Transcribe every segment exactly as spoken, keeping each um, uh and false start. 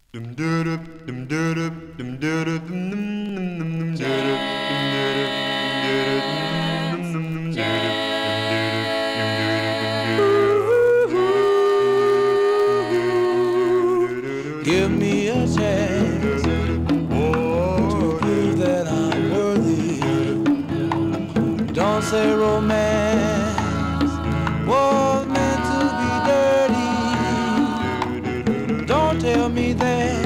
Give me a chance to prove that I'm worthy. Don't say romance was meant to be dirty. Don't tell me that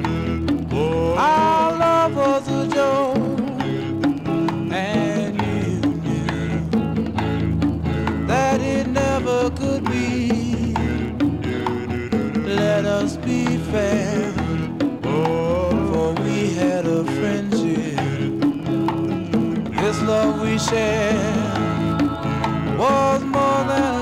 our love was a joke, and you knew that it never could be. Let us be fair, for we had a friendship. This love we shared was more than